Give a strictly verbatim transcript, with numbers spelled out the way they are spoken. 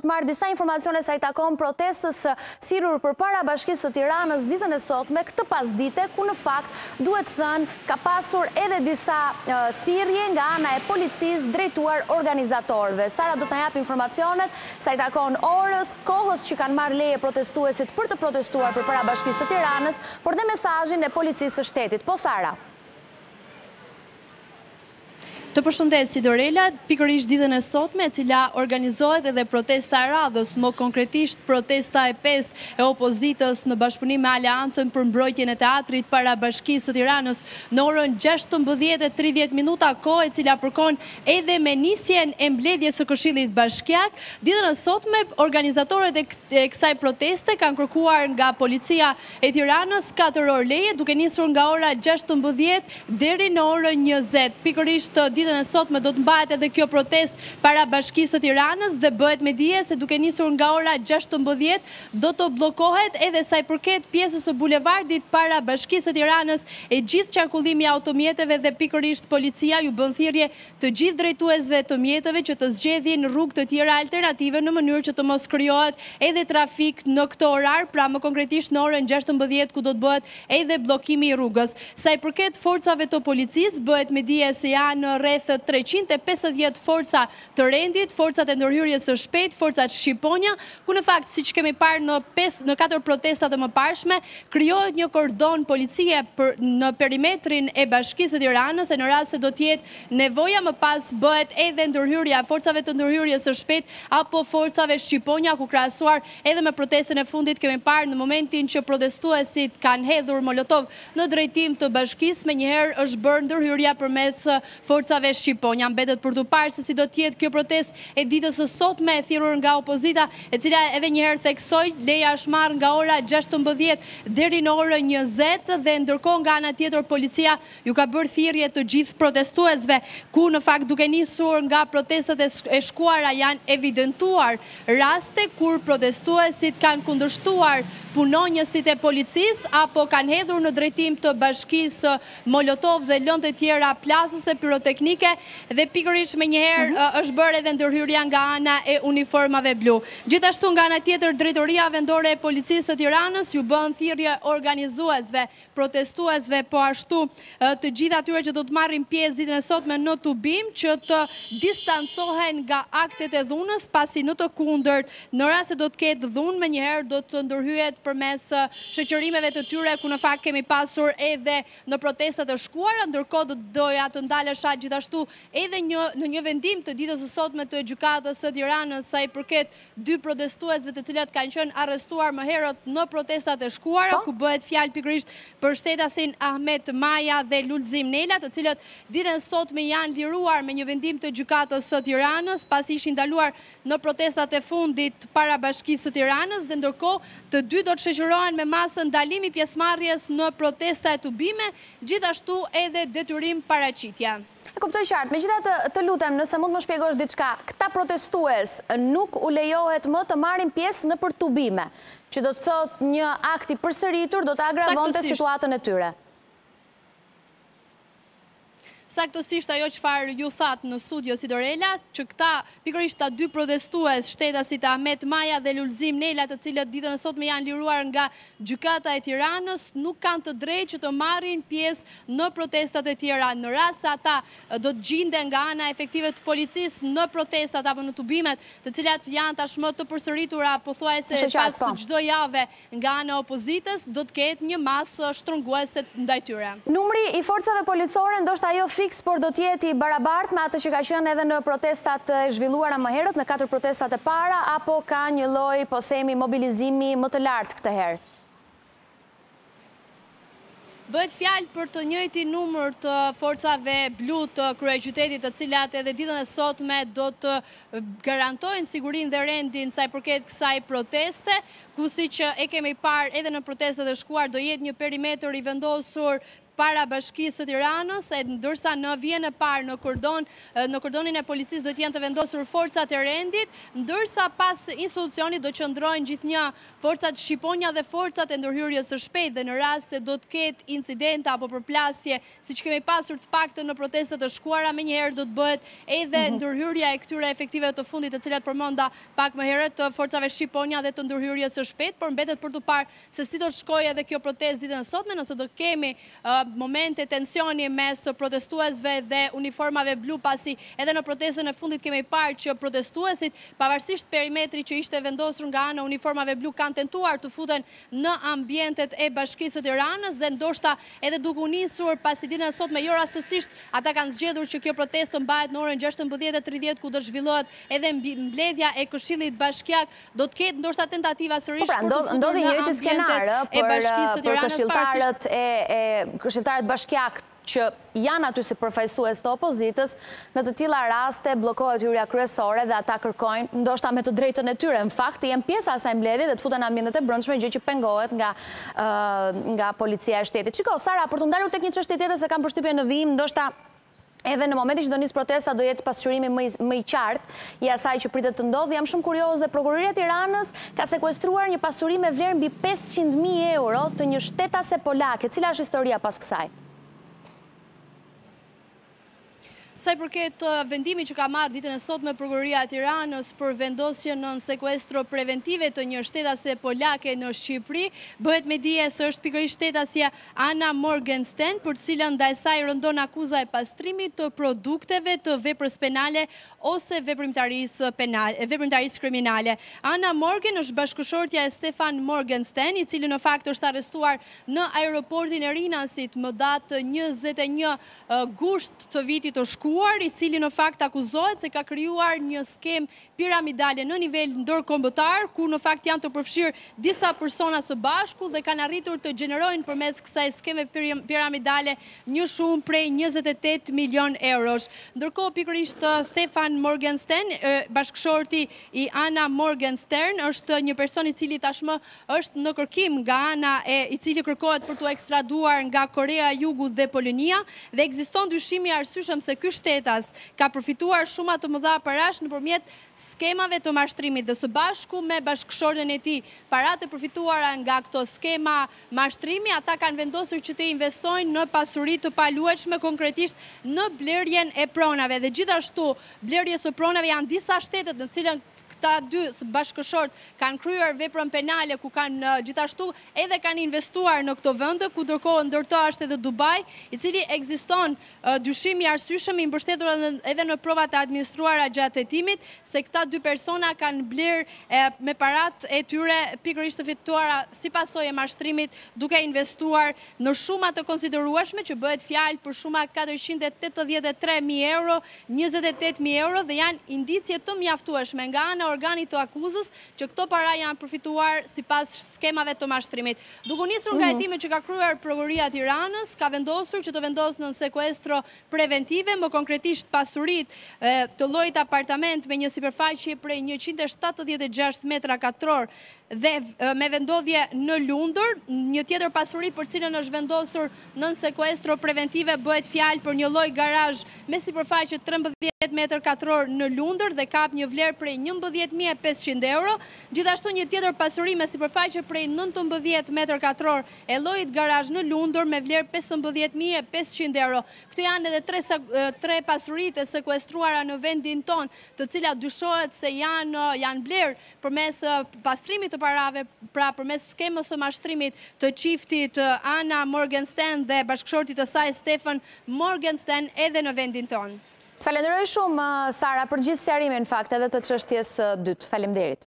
të marrë disa informacione sa i takon protestës thirrur përpara Bashkisë së Tiranës ditën e sotme, këtë pasdite, ku në fakt duhet thënë ka pasur edhe disa thirrje nga ana e policisë drejtuar organizatorëve. Sara do të na jap informacionet sa i takon orës, kohës që kanë marrë leje protestuesit për të protestuar përpara Bashkisë së Tiranës, por dhe mesazhin e policisë së shtetit. Po Sara. Të përshëndes si Dorela, pikërisht ditën e sotme, e cila organizohet edhe protesta e radhës, më konkretisht protesta e pestë e opozitës në bashkëpunim me Aleancën për mbrojtjen e teatrit para Bashkisë së Tiranës në orën gjashtëmbëdhjetë e tridhjetë minuta, kohë e cila përkon edhe me nisjen e mbledhjes së Këshillit Bashkiak. Ditën e sotme, organizatorët e kësaj proteste kanë kërkuar nga policia e Tiranës katër orë leje, duke nisur nga ora gjashtëmbëdhjetë deri në orën njëzet. Pikërisht ditën e sotme do të mbahet edhe kjo protest para Bashkisë së Tiranës dhe bëhet me dije se duke nisur nga ora gjashtëmbëdhjetë do të bllokohet edhe sa i përket pjesës së bulevardit para Bashkisë së Tiranës e gjithë qarkullimi i automjeteve dhe pikërisht policia ju bën thirrje të gjithë drejtuesve të mjeteve që të zgjedhin rrugë të tjera alternative në mënyrë që të mos krijohet edhe trafik në këtë orar, pra më konkretisht në orën gjashtëmbëdhjetë ku do të bëhet edhe bllokimi i rrugës. Sa i përket forcave të policisë, bëhet me dije se janë rreth treqind e pesëdhjetë forca të rendit, forcat e ndërhyrjes së shpejtë, forcat shqiponja, ku në fakt, siç kemi parë në pesë në katër protestat e mëparshme, krijohet një kordon policie për në perimetrin e Bashkisë së Tiranës, e në rast se do të jetë nevoja më pas bëhet edhe ndërhyrja forcave të ndërhyrjes së shpejtë apo forcave shqiponja, ku krahasuar edhe me protestën e fundit kemi parë në momentin që protestuesit kanë hedhur molotov në drejtim të bashkisë, menjëherë është bërë ndërhyrja përmes forcave shqiponja. Mbetet për të parë se si do të jetë kjo protestë e ditës së sotme e thirrur nga opozita, e cila edhe një herë theksoi leja është marrë nga ora gjashtëmbëdhjetë deri në orën njëzet dhe ndërkohë nga ana tjetër policia ju ka bërë thirrje të gjithë protestuesve, ku në fakt duke nisur nga protestat e shkuara janë evidentuar raste kur protestuesit kanë kundërshtuar punonjësit e policisë apo kanë hedhur në drejtim të bashkisë molotov dhe lëndë të tjera plasëse pyroteknike dhe pikërisht me njëherë uh -huh. është bërë edhe ndërhyrja nga ana e uniformave blu. Gjithashtu nga ana tjetër drejtoria vendore e policisë së Tiranës ju bën thirrje organizuesve, protestuesve, po ashtu uh, të gjithë atyre që do të marrin pjesë ditën e sotme në tubim që të distancohen nga aktet e dhunës, pasi në të kundërt, në rast se do të ketë dhunë, me njëherë do të ndërhyet përmes shoqërimeve të tyre, ku në fakt kemi pasur edhe në protestat e shkuara, ndërkohë do doja të ndalesha gjithashtu edhe një, në një vendim të ditës së sotme të gjykatës së Tiranës sa i përket dy protestuesve të cilat kanë qenë arrestuar më herët në protestat e shkuara, ku bëhet fjalë pikërisht për shtetasin Ahmet Maja dhe Lulzim Nela, të cilët ditën e sotme janë liruar me një vendim të gjykatës së Tiranës, pasi ishin ndaluar në protestat e fundit para Bashkisë së Tiranës dhe ndërkohë të dy do të shoqërohen me masën ndalimi pjesëmarrjes në protesta e tubime, gjithashtu edhe detyrim paraqitja. E kuptoj qartë, megjithatë të lutem nëse mund më shpjegosh diçka, këta protestues nuk u lejohet më të marrin pjesë në për tubime, që do të thotë një akt i përsëritur do të agravonte situatën e tyre. Saktësisht ajo çfarë ju thatë në studio si Dorela, që këta pikërisht ta dy protestues, shtetasit Ahmet Maja dhe Lulzim Nela, të cilët ditën e sotme janë liruar nga gjykata e Tiranës, nuk kanë të drejtë që të marrin pjesë në protestat e tjera. Në rast se ata do të gjenden nga ana efektive të policisë në protestat apo në tubimet, të cilat janë tashmë të përsëritura pothuajse pas çdo jave nga ana e opozitës, do të ketë një masë shtrënguese ndaj tyre. Numri i forcave policore ndoshta ajo fiks, por do t'jeti i barabartë me atë që ka qenë edhe në protestat e zhvilluara më herët, në katër protestat e para, apo ka një lloj, po themi, mobilizimi më të lartë këtë herë? Bëhet fjalë për të njëjtin numër të forcave blu të kryeqytetit, të cilat edhe ditën e sotme do të garantojnë sigurinë dhe rendin sa i përket kësaj proteste, ku siç e kemi parë edhe në protestat e shkuar do jetë një perimetër i vendosur para bashkisë së Tiranës, e ndërsa në vjen e parë në kordon, në kordonin e policisë do të jenë të vendosur forcat e rendit, ndërsa pas institucionit do qëndrojnë gjithnjë forcat shqiponja dhe forcat e ndërhyrjes së shpejtë, dhe në rast se do të ketë incidente apo përplasje, siç kemi pasur të paktën në protestat të shkuara, menjëherë do të bëhet edhe ndërhyrja e këtyre efektive të fundit, të cilat përmenda pak më herët, të forcave shqiponja dhe të ndërhyrjes së shpejtë, por mbetet për të parë se si do të shkojë edhe kjo protestë ditën e sotme, nëse do kemi momente tensioni mes protestuesve dhe uniformave blu, pasi edhe në protestën e fundit kemi parë që protestuesit, pavarësisht perimetrit që ishte vendosur nga ana uniformave blu, kanë tentuar të futen në ambientet e Bashkisë së Tiranës dhe ndoshta edhe duke u nisur pasi ditën e sotme, jo rastësisht, ata kanë zgjedhur që kjo protestë mbahet në orën gjashtëmbëdhjetë e tridhjetë, ku do zhvillohet edhe mbledhja e Këshillit Bashkiak, do të ketë ndoshta tentativa sërish për të futur në ambientet e Bashkisë së Tiranës, këshilltarët e këshilltarët bashkiak që janë aty si përfaqësues të opozitës, në të tilla raste bllokohet hyrja kryesore dhe ata kërkojnë, ndoshta me të drejtën e tyre, në fakt janë pjesa e asaj mbledhje dhe të futen në ambientet e brendshme, gjë që pengohet nga nga policia e shtetit. Çiko, Sara, për të ndalur tek një çështje tjetër se kam përshtypjen në vijim, ndoshta edhe në momentin që do nisë protesta do jetë pasqyrimi më i qartë i asaj që pritet të ndodhë. Jam shumë kurioze, Prokuroria e Tiranës ka sekuestruar një pasuri me vlerë mbi pesëqind mijë euro të një shtetase polake. Cila është historia pas kësaj? Sa i përket vendimit që ka marrë ditën e sotme Prokuroria e Tiranës për vendosjen në sekuestro preventive të një shtetase polake në Shqipëri, bëhet me dije se është pikërisht shtetësja Ana Morgenstern, për të cilën ndaj saj rëndon akuza e pastrimit të produkteve të veprës penale ose veprimtarisë penale, veprimtarisë kriminale. Ana Morgen është bashkëshortja e Stefan Morgenstern, i cili në fakt është arrestuar në aeroportin e Rinasit më datë njëzet e një gusht të vitit të shkuar, i cili në fakt akuzohet se ka krijuar një skem piramidale në nivel ndërkombëtar, ku në fakt janë të përfshirë disa persona së bashku dhe kanë arritur të gjenerojnë përmes kësaj skeme piramidale një shumë prej njëzet e tetë milion eurosh. Ndërkohë pikërisht Stefan Morgenstern, bashkëshorti i Ana Morgenstern, është një person i cili tashmë është në kërkim nga ana e i cili kërkohet për të ekstraduar nga Korea e Jugut dhe Polonia, dhe ekziston dyshimi i arsyeshëm se ky shtetas ka përfituar shumë të mëdha parash nëpërmjet skemave të mashtrimit dhe së bashku me bashkëshorten e tij. Paratë e përfituara nga këto skema mashtrimi, ata kanë vendosur që të investojnë në pasuri të paluajtshme, konkretisht në blerjen e pronave. Dhe gjithashtu, blerjes së pronave janë disa shtete në cilën këta dy bashkëshort kanë kryer veprën penale, ku kanë gjithashtu edhe kanë investuar në këto vende, ku ndërkohë ndërto është edhe Dubai, i cili ekziston dyshim i arsyeshëm i mbështetur edhe në provat e administruara gjatë hetimit, se këta dy persona kanë bler me parat e tyre pikërisht të fituara si pasojë e mashtrimit, duke investuar në shuma të konsiderueshme, që bëhet fjalë për shuma katërqind e tetëdhjetë e tre mijë euro, njëzet e tetë mijë euro, dhe janë indicie të mjaftueshme nga ana organit të akuzës që këto para janë përfituar sipas skemave të mashtrimit. Duke nisur nga hetimi që ka kryer Prokuroria e Tiranës, ka vendosur që të vendosë në sekuestro preventive, më konkretisht pasurit të llojit apartament me një sipërfaqe prej njëqind e shtatëdhjetë e gjashtë metra katror dhe me vendodhje në Lundër. Një tjetër pasuri për cilën është vendosur në sekuestro preventive bëhet fjalë për një lloj garazh me sipërfaqe trembëdhjetë metër katror në Lundër dhe kap një vlerë prej njëmbëdhjetë mijë e pesëqind euro. Gjithashtu një tjetër pasuri me sipërfaqe prej nëntëmbëdhjetë metër katror e llojit garazh në Lundër me vlerë pesëmbëdhjetë mijë e pesëqind euro. Këto janë edhe tre, tre pasuritë e sekuestruara në vendin ton, të cilat dyshohet se janë janë bler përmes pastrimit të parave, pra përmes skemës së mashtrimit të çiftit Ana Morgenstern dhe bashkëshortit të saj Stefan Morgenstern edhe në vendin ton. Falenderoj shumë, Sara, për gjithë sqarimin, në fakt, edhe të çështjes së dytë. Faleminderit.